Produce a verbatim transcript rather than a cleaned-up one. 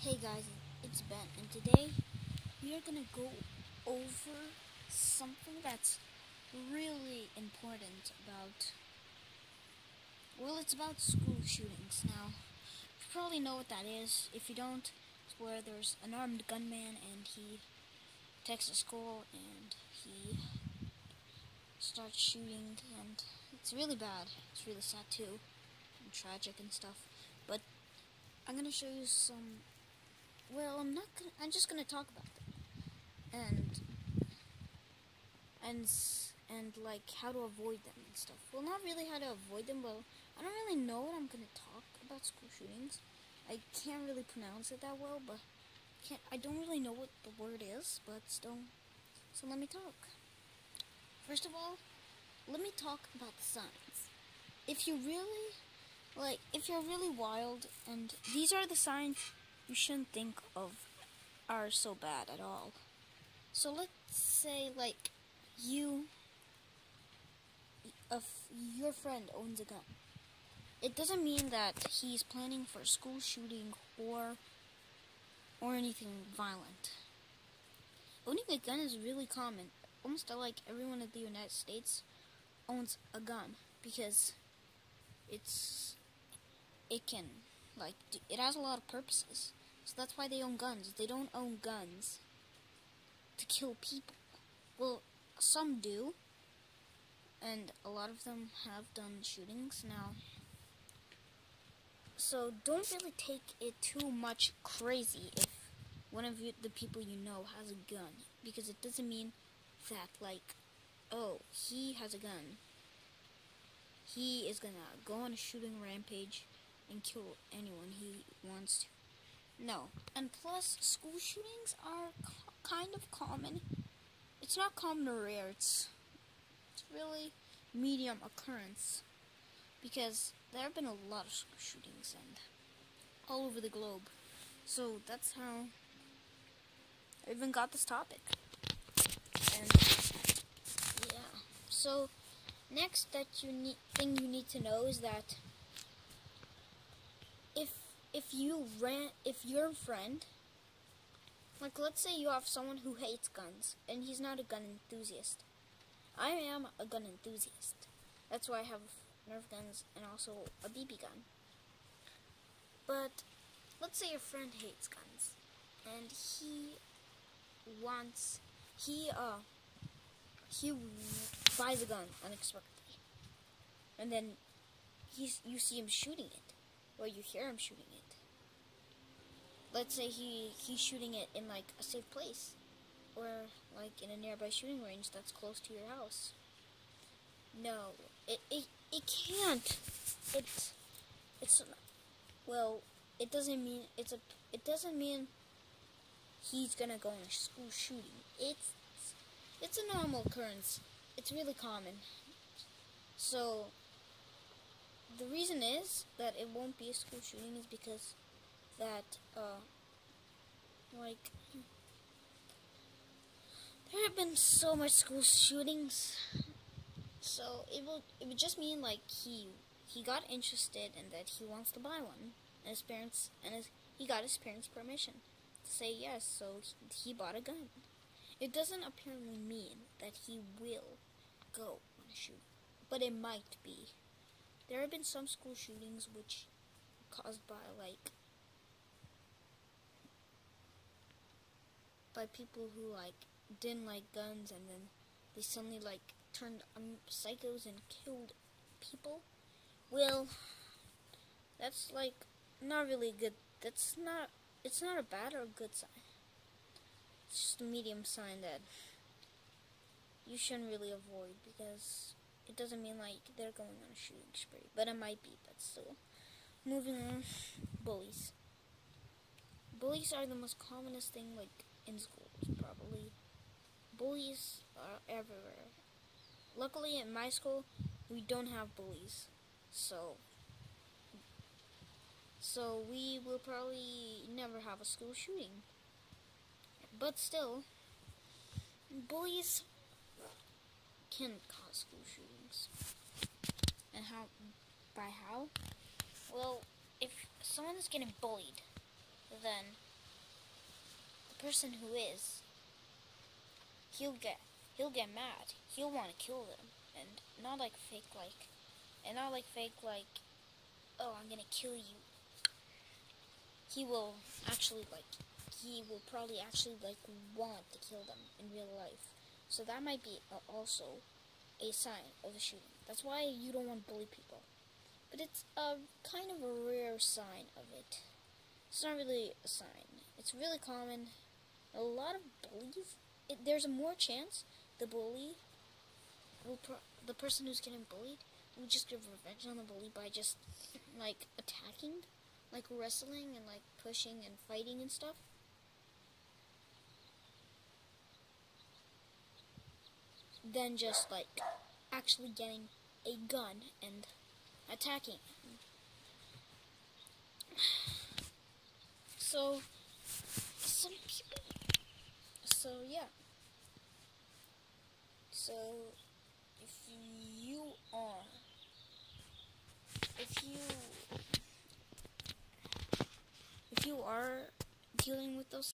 Hey guys, it's Ben, and today we are gonna go over something that's really important about, well, it's about school shootings. Now, you probably know what that is. If you don't, it's where there's an armed gunman and he takes a school and he starts shooting, and it's really bad. It's really sad too, and tragic and stuff. But I'm gonna show you some. Well, I'm not gonna. I'm just gonna talk about them, and and and like how to avoid them and stuff. Well, not really how to avoid them. Well, I don't really know what I'm gonna talk about school shootings. I can't really pronounce it that well, but can't. I don't really know what the word is, but still. So let me talk. First of all, let me talk about the signs. If you really like, if you're really wild, and these are the signs you shouldn't think of are so bad at all. So let's say, like, you, if your friend owns a gun, it doesn't mean that he's planning for a school shooting or or anything violent. Owning a gun is really common. Almost like everyone in the United States owns a gun because it's it can like it has a lot of purposes. So that's why they own guns. They don't own guns to kill people. Well, some do, and a lot of them have done shootings now. So don't really take it too much crazy if one of you, the people you know has a gun, because it doesn't mean that, like, oh, he has a gun, he is gonna go on a shooting rampage and kill anyone he wants to. No. And plus, school shootings are kind of common. It's not common or rare. It's, it's really medium occurrence. Because there have been a lot of school shootings and all over the globe. So that's how I even got this topic. And yeah. So next that you need thing you need to know is that if If you ran, if your friend, like let's say you have someone who hates guns and he's not a gun enthusiast. I am a gun enthusiast. That's why I have Nerf guns and also a B B gun. But let's say your friend hates guns and he wants, he uh, he buys a gun unexpectedly, and then he's you see him shooting it, or you hear him shooting it. Let's say he, he's shooting it in, like, a safe place, or, like, in a nearby shooting range that's close to your house. No, it, it, it can't. It's, it's, well, it doesn't mean, it's a, it doesn't mean he's gonna go on a school shooting. It's, it's a normal occurrence. It's really common. So, the reason is that it won't be a school shooting is because that, uh, like, there have been so much school shootings, so it will, it would just mean, like, he, he got interested and that he wants to buy one, and his parents, and his, he got his parents' permission to say yes, so he, he bought a gun. It doesn't apparently mean that he will go on a shooting, but it might be. There have been some school shootings which caused by, like, by people who, like, didn't like guns, and then they suddenly, like, turned um, psychos and killed people. Well, that's, like, not really good. That's not, it's not a bad or a good sign. It's just a medium sign that you shouldn't really avoid, because it doesn't mean, like, they're going on a shooting spree. But it might be, but still. Moving on, bullies. Bullies are the most commonest thing, like, in schools, probably. Bullies are everywhere. Luckily, in my school, we don't have bullies. So, so we will probably never have a school shooting. But still, bullies can cause school shootings. And how? By how? Well, if someone is getting bullied, then person who is, he'll get he'll get mad. He'll want to kill them, and not like fake like, and not like fake like, oh, I'm gonna kill you. He will actually like, he will probably actually like want to kill them in real life. So that might be also a sign of a shooting. That's why you don't want to bully people. But it's a kind of a rare sign of it. It's not really a sign. It's really common. A lot of bullies, it, there's a more chance the bully, will pro the person who's getting bullied, will just give revenge on the bully by just, like, attacking, like wrestling and, like, pushing and fighting and stuff. Than just, like, actually getting a gun and attacking. So, some people, so yeah. So, if you are, if you, if you are dealing with those